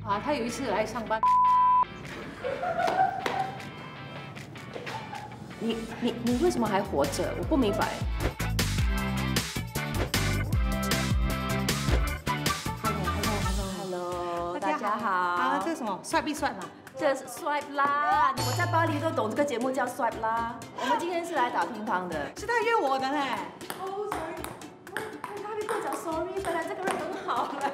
啊，他有一次来上班， 你为什么还活着？我不明白。Hello， 大家好。 啊，这是什么？帅不帅嘛？ 这是 Swipe 啦！我在巴黎都懂这个节目叫 Swipe 啦。我们今天是来打乒乓的。 是他约我的嘞。 哦，sorry， 他还没跟我讲 sorry， 本来这个人很好了。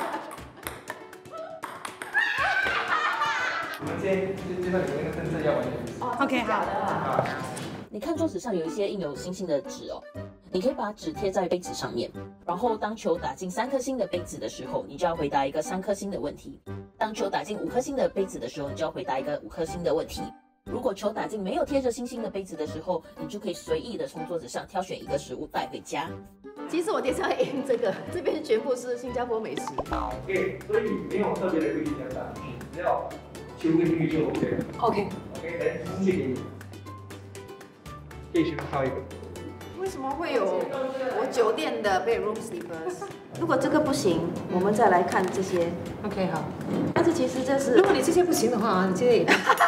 我们先介绍你们那个政策要完全是。 哦 OK， 好。 好。 你看桌子上有一些印有星星的纸哦，你可以把纸贴在杯子上面，然后当球打进3颗星的杯子的时候，你就要回答一个3颗星的问题；当球打进5颗星的杯子的时候，你就要回答一个5颗星的问题。如果球打进没有贴着星星的杯子的时候，你就可以随意的从桌子上挑选一个食物带回家。 其实我等一下要赢这个，这边全部是新加坡美食。 OK， 所以没有特别的规定要打，只要球跟绿就 OK 了。 OK， 来，空气给你，可以去挑一个。 为什么会有我酒店的 bedroom slippers？ 如果这个不行，我们再来看这些。 OK， 好。 但是其实这是， 如果你这些不行的话，你这些也。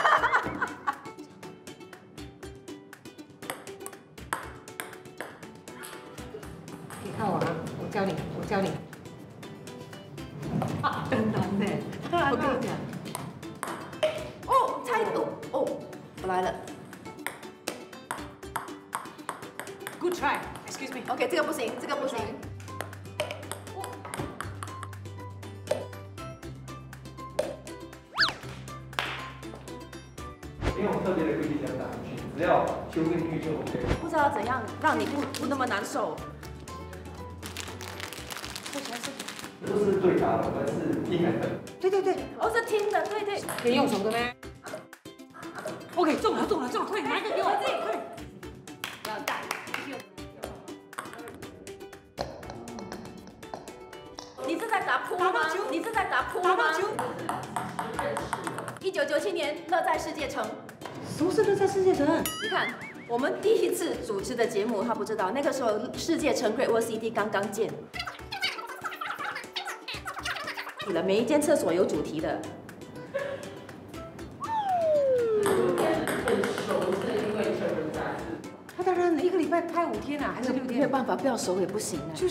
你看我啊，我教你。啊，很难的。我跟你讲。 哦，猜哦，我来了。 Good try. Excuse me. OK， 这个不行，这个不行。 没有特别的规定要打，只要球跟绿就 OK 了。 不知道怎样让你不那么难受。 这不是对打的，我们是听人的。 对。 哦，是听的，对。 可以用手的吗 ？OK， 中了，快拿一个给我。快。 要带。你是在打扑吗？你是在打扑吗？ 打棒球。 1997年，乐在世界城。 什么是乐在世界城？ 你看，我们第一次主持的节目，他不知道，那个时候世界城 Great World City 刚刚建。每一间厕所有主题的。 他当然1个礼拜拍5天啊，还是6天？ 没有办法，不要熟也不行啊。 就是，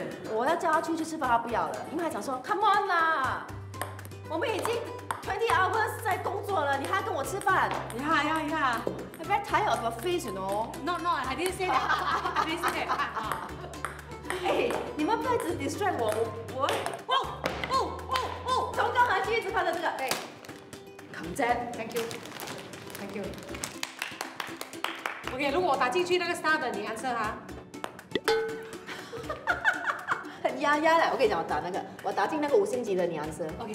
我要叫他出去吃饭，他不要了，因为他讲说 ，Come on 啦，我们已经20 hours 在工作了，你还要跟我吃饭？ 呀。 I'm very tired of your face, you know. No, I didn't say that. I didn't say that. 哎，你们不要一直 distract 我。从刚才一直看到这个，哎，抗战 ，Thank you. OK， 如果我打进去那个 star 的，你 answer 哈。 很压的。我跟你讲，我打进那个5星级的，你 answer。 OK。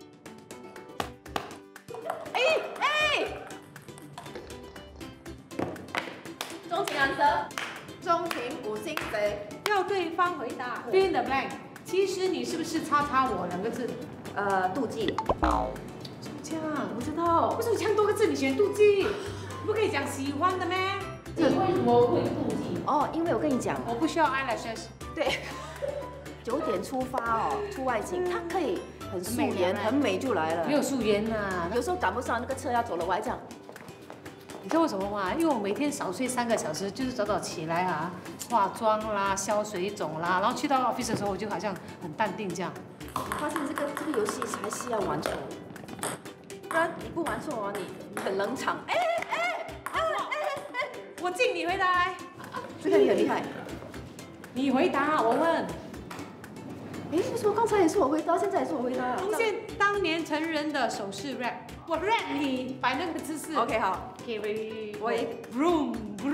中情 answer， 中情5星级。 要对方回答 fill in the blank。其实你是不是叉我2个字？ 妒忌。 怎么这样？ 不知道。 为什么这样多个字你选妒忌？不可以讲喜欢的咩？ 你为什么会妒忌？ 哦，因为我跟你讲， 我不需要 eyelashes。 对，9点出发哦，出外景，它可以很素颜、很美就来了。 没有素颜呐， 有时候赶不上那个车要走了，我还这样。 你知道为什么吗？因为我每天少睡3个小时，就是早起来啊，化妆啦、消水肿啦，然后去到 office 的时候，我就好像很淡定这样。 我发现这个游戏还是要玩错，不然你不玩错哦，你很冷场。 我敬你回答来。 这个你很厉害。 你回答，我问。 哎，为什么刚才也是我回答，现在也是我回答？ 重现当年成人的手势 rap， 我 rap 你摆那个姿势。 OK， 好。 OK， 我也 vroom。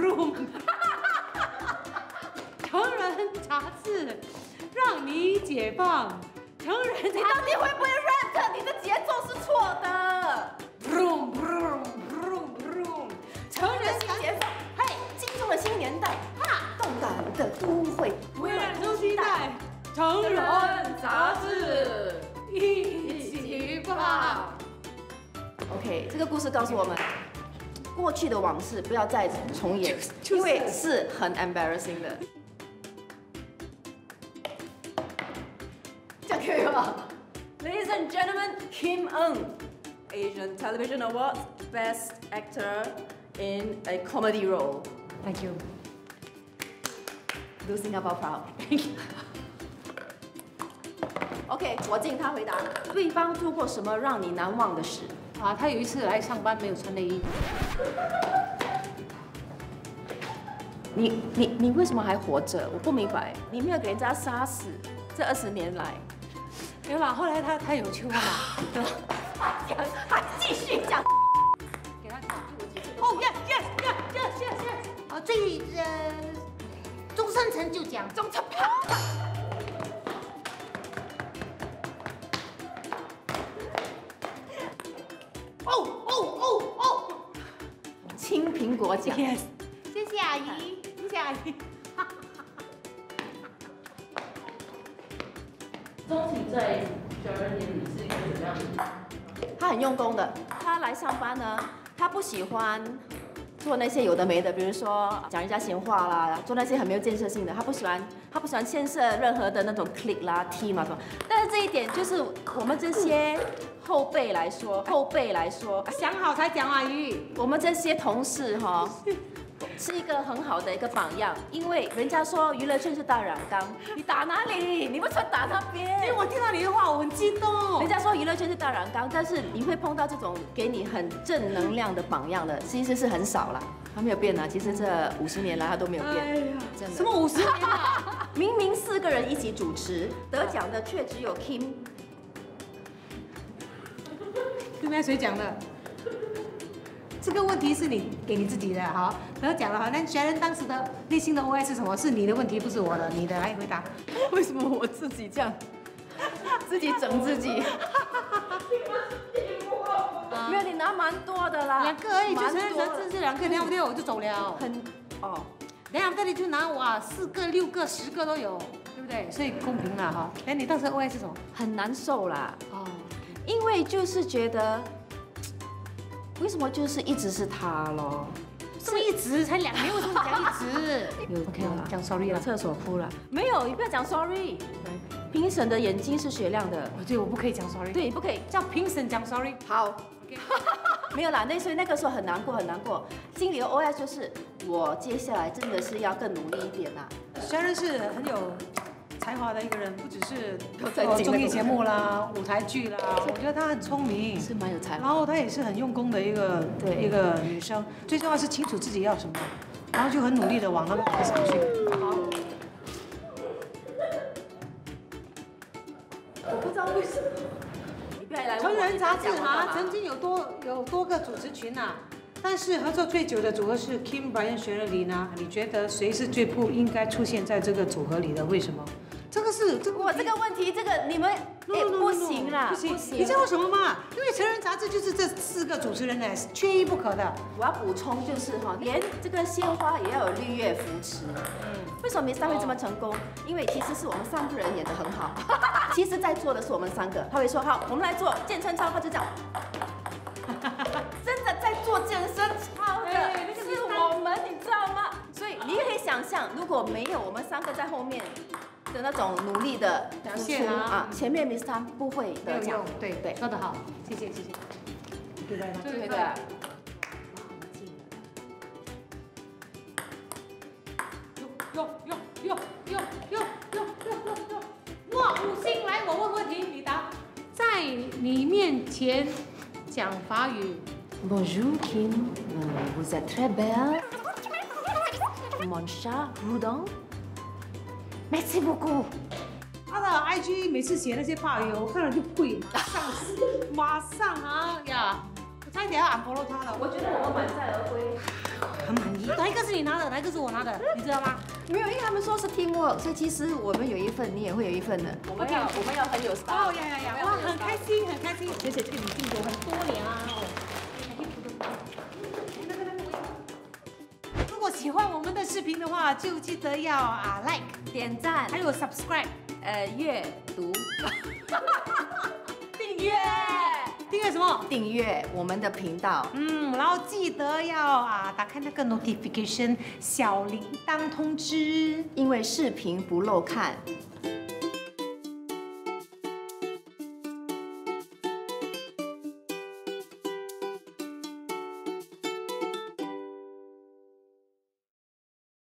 成人杂志，让你解放。成人杂志， 你到底会不会 rap？ 你的节奏是错的。 vroom。成人节奏，嘿，进入了新年代，动感的都会， 微软出期待。成人杂志，一起吧。 OK， 这个故事告诉我们，过去的往事不要再重演，因为是很 embarrassing 的。这样可以吗？Ladies and gentlemen, Kim Ng, Asian Television Awards Best Actor in a Comedy Role. Thank you. Do Singapore proud. Thank you. OK， 我敬他回答。对方做过什么让你难忘的事？ 啊，他有一次来上班没有穿内衣。 你为什么还活着？我不明白。你没有给人家杀死，这20年来。 没有啦，后来他有求嘛，对吧？ 还继续讲。 给他讲。哦 ，yes， 最终身成就奖， 中成青苹果奖。 ，yes。 谢谢阿姨，谢谢阿姨。 钟情在小人眼里是一个怎么样的人？ 他很用功的，他来上班呢，他不喜欢做那些有的没的，比如说讲人家闲话啦，做那些很没有建设性的，他不喜欢牵涉任何的那种 click 啦、team 啊什么。但是这一点就是我们这些后辈来说， 想好才讲，阿姨。 我们这些同事哈。是一个很好的一个榜样，因为人家说娱乐圈是大染缸，你打哪里？你为什么打那边？ 因为我听到你的话，我很激动。 人家说娱乐圈是大染缸，但是你会碰到这种给你很正能量的榜样的，其实是很少啦。他没有变啊，其实这50年来他都没有变。 哎呀， 真的。 什么50年啊？ 明明4个人一起主持，得奖的却只有 Kim。 对面谁讲的？这个问题是你给你自己的，好，得奖了，好。那Sharon当时的内心的 OS 是什么？是你的问题，不是我的，你的来回答。 为什么我自己这样，自己整自己？没有，你拿蛮多的啦 2个而已，就蛮承认多的这是2个，然后对我就走了。 很哦。 然后这里就拿哇4个、6个、10个都有，对不对？所以公平了哈。哎，你当时 OS 是什么？ 很难受啦， 哦， 因为就是觉得，为什么就是一直是他咯？ 这么一直才2年，为什么讲一直？ 有 OK 了，讲 sorry 了。 厕所哭了，没有，你不要讲 sorry。评审的眼睛是雪亮的， 对，我不可以讲 sorry。 对，不可以。 叫评审讲 sorry。 好， OK。 没有啦，所以那个时候很难过，很难过。心里的 OS 就是，我接下来真的是要更努力一点啦。 Sharon 是很有才华的一个人，不只是在进那个综艺节目啦、舞台剧啦，我觉得她很聪明， 是蛮有才华。 然后她也是很用功的一个女生。最重要是清楚自己要什么，然后就很努力的往那个方向去。好。 我不知道为什么。你不要来问我。 成人杂志你在讲我干嘛曾经有多个主持群呐、但是合作最久的组合是 Kim、Brian、雪儿、李娜。你觉得谁是最不应该出现在这个组合里的？为什么？ 我这个问题，你们不行啦， 不行。你知道为什么吗？因为成人杂志就是这4个主持人呢，缺一不可的。 我要补充就是哈，连这个鲜花也要有绿叶扶持。为什么Miss Tan会这么成功？因为其实是我们3个人演得很好。其实在做的是我们3个，他会说好，我们来做健身操，他就这样。真的在做健身操的是我们，你知道吗？所以你也可以想象，如果没有我们3个在后面的那种努力的表现啊， 前面Miss Tan不会得奖。 对，说得好，谢谢。对吧？ 对。 哇，5星来，我问问题，你答。在你面前讲法语。 Bonjour Kim, vous êtes très belle. Mon chat Rudolph. Merci beaucoup. 他的 IG 每次写那些法语，我看了就跪，马上啊呀！我差一点要unfollow他了。 我觉得我们满载而归。 很满意。哪一个是你拿的，哪一个是我拿的，你知道吗？ 没有，因为他们说是 teamwork， 所以其实我们有一份，你也会有一份的。我们要很有 style。 哦呀！哇，很开心，很开心。谢谢这个女性友很多年啊。如果喜欢我们的视频的话，就记得要like、 点赞， 还有 subscribe， 阅读， 订阅。订阅什么？ 订阅我们的频道。 然后记得要打开那个 notification 小铃铛通知， 因为视频不漏看，